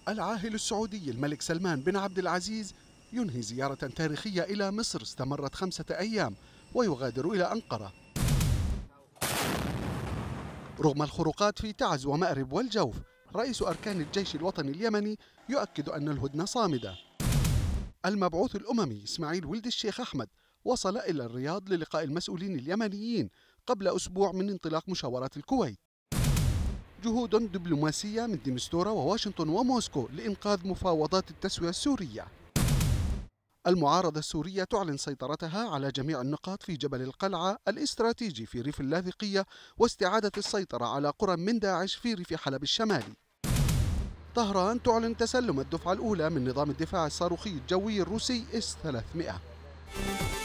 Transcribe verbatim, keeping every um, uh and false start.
العاهل السعودي الملك سلمان بن عبد العزيز ينهي زيارة تاريخية إلى مصر استمرت خمسة أيام ويغادر إلى أنقرة. رغم الخروقات في تعز ومأرب والجوف، رئيس أركان الجيش الوطني اليمني يؤكد أن الهدنة صامدة. المبعوث الأممي إسماعيل ولد الشيخ أحمد وصل إلى الرياض للقاء المسؤولين اليمنيين قبل أسبوع من انطلاق مشاورات الكويت. جهود دبلوماسية من دمستورة وواشنطن وموسكو لإنقاذ مفاوضات التسوية السورية. المعارضة السورية تعلن سيطرتها على جميع النقاط في جبل القلعة الاستراتيجي في ريف اللاذقية واستعادة السيطرة على قرى من داعش في ريف حلب الشمالي. طهران تعلن تسلم الدفعة الأولى من نظام الدفاع الصاروخي الجوي الروسي إس ثلاثمئة.